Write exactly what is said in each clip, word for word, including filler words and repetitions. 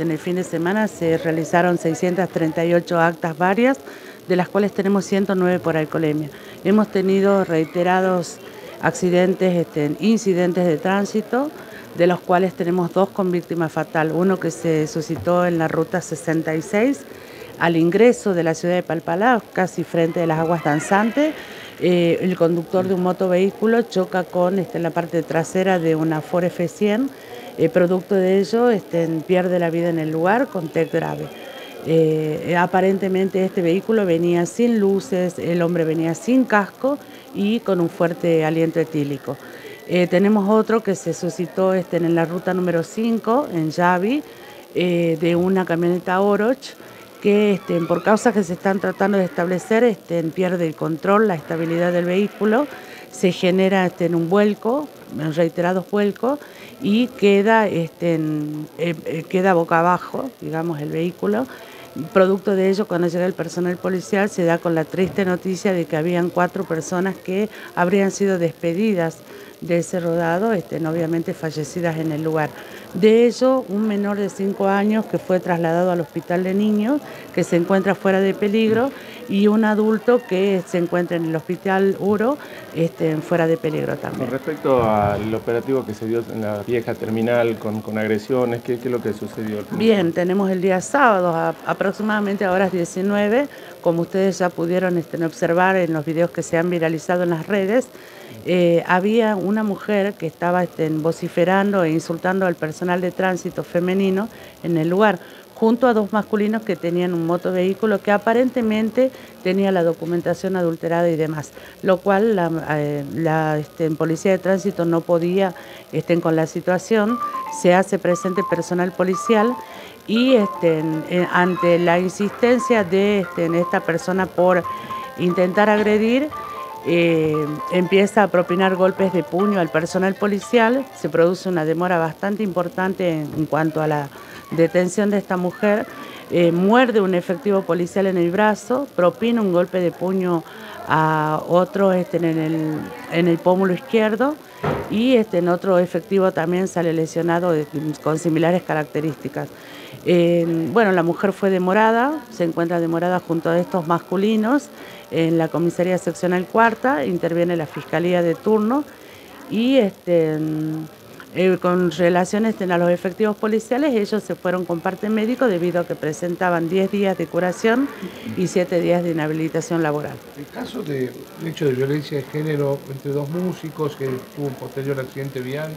este, en el fin de semana se realizaron seiscientas treinta y ocho actas varias, de las cuales tenemos ciento nueve por alcoholemia. Hemos tenido reiterados accidentes, este, incidentes de tránsito, de los cuales tenemos dos con víctima fatal. Uno que se suscitó en la ruta sesenta y seis, al ingreso de la ciudad de Palpalá, casi frente a las aguas danzantes. Eh, el conductor de un motovehículo choca con este, la parte trasera de una Ford F cien. Eh, producto de ello, este, pierde la vida en el lugar con T E C grave. Eh, aparentemente este vehículo venía sin luces, el hombre venía sin casco y con un fuerte aliento etílico. Eh, tenemos otro que se suscitó este, en la ruta número cinco, en Yavi, eh, de una camioneta Oroch, que este, por causas que se están tratando de establecer, este, pierde el control, la estabilidad del vehículo, se genera este, en un vuelco, en reiterados vuelcos, y queda, este, en, eh, queda boca abajo, digamos, el vehículo. Producto de ello, cuando llega el personal policial, se da con la triste noticia de que habían cuatro personas que habrían sido despedidas de ese rodado, este, obviamente fallecidas en el lugar. De ello, un menor de cinco años que fue trasladado al hospital de niños, que se encuentra fuera de peligro, y un adulto que se encuentra en el hospital Uro, este, fuera de peligro también. Con respecto al operativo que se dio en la vieja terminal con, con agresiones, ¿qué, ¿qué es lo que sucedió? Bien, tenemos el día sábado, a, aproximadamente a horas diecinueve, como ustedes ya pudieron este, observar en los videos que se han viralizado en las redes. Eh, había una mujer que estaba este, vociferando e insultando al personal de tránsito femenino en el lugar, junto a dos masculinos que tenían un motovehículo que aparentemente tenía la documentación adulterada y demás, lo cual la, eh, la este, policía de tránsito no podía este, con la situación. Se hace presente personal policial y este, en, ante la insistencia de este, en esta persona por intentar agredir, Eh, empieza a propinar golpes de puño al personal policial. Se produce una demora bastante importante en, en cuanto a la detención de esta mujer. Eh, muerde un efectivo policial en el brazo, propina un golpe de puño a otro este, en, el, en el pómulo izquierdo, y este, en otro efectivo también sale lesionado de, con similares características. Eh, bueno, la mujer fue demorada, se encuentra demorada junto a estos masculinos en la comisaría seccional cuarta, interviene la fiscalía de turno y este, eh, con relación este, a los efectivos policiales, ellos se fueron con parte médico debido a que presentaban diez días de curación y siete días de inhabilitación laboral. El caso de hecho de violencia de género entre dos músicos que tuvo un posterior accidente vial.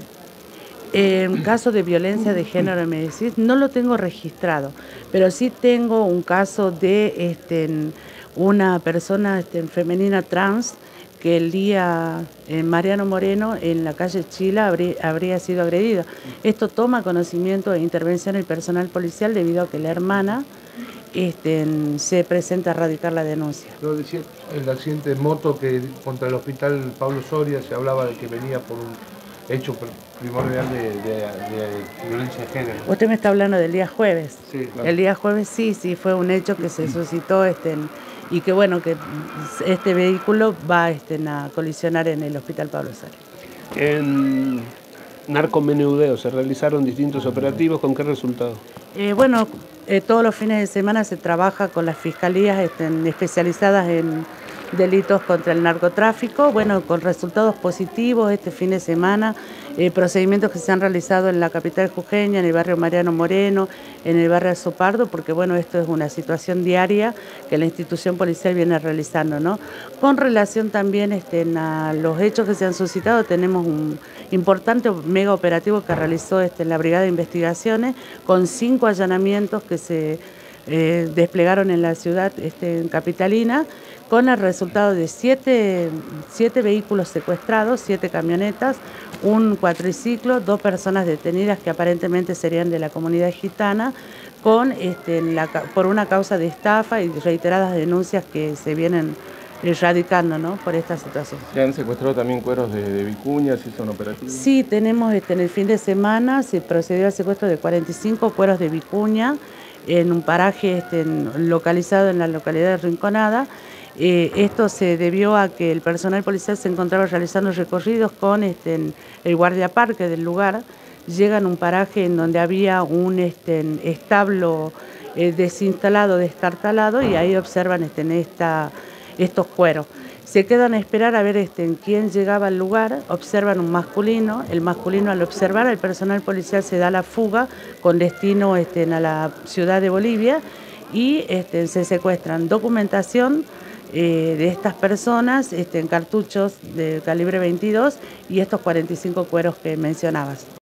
En caso de violencia de género, me decís, no lo tengo registrado, pero sí tengo un caso de este, una persona este, femenina trans que el día en Mariano Moreno, en la calle Chila, habría, habría sido agredida. Esto toma conocimiento de intervención del personal policial debido a que la hermana este, se presenta a radicar la denuncia. Yo decía, el accidente de moto que contra el hospital Pablo Soria se hablaba de que venía por un hecho primordial de, de, de violencia de género. Usted me está hablando del día jueves. Sí, claro. El día jueves sí, sí, fue un hecho que se suscitó este, en, y que bueno, que este vehículo va este, a colisionar en el hospital Pablo Soria. En narcomenudeo se realizaron distintos operativos, ¿con qué resultado? Eh, bueno, eh, todos los fines de semana se trabaja con las fiscalías este, especializadas en delitos contra el narcotráfico, bueno, con resultados positivos este fin de semana, eh, procedimientos que se han realizado en la capital jujeña, en el barrio Mariano Moreno, en el barrio Azopardo, porque bueno, esto es una situación diaria que la institución policial viene realizando, ¿no? Con relación también este, a los hechos que se han suscitado, tenemos un importante mega operativo que realizó este, la Brigada de Investigaciones, con cinco allanamientos que se eh, desplegaron en la ciudad este, capitalina, con el resultado de siete, siete vehículos secuestrados, siete camionetas, un cuatriciclo, dos personas detenidas que aparentemente serían de la comunidad gitana, con, este, la, por una causa de estafa y reiteradas denuncias que se vienen erradicando, ¿no?, por esta situación. ¿Se han secuestrado también cueros de, de vicuña, si son operativos? Sí, tenemos este, en el fin de semana se procedió al secuestro de cuarenta y cinco cueros de vicuña en un paraje este, en, localizado en la localidad de Rinconada. Eh, esto se debió a que el personal policial se encontraba realizando recorridos con este, el guardiaparque del lugar. llegan a un paraje en donde había un este, establo eh, desinstalado, destartalado, y ahí observan este, esta, estos cueros. Se quedan a esperar a ver este, en quién llegaba al lugar, observan un masculino, el masculino al observar al personal policial se da la fuga con destino este, a la ciudad de Bolivia, y este, se secuestran documentación eh, de estas personas este, en cartuchos de calibre veintidós y estos cuarenta y cinco cueros que mencionabas.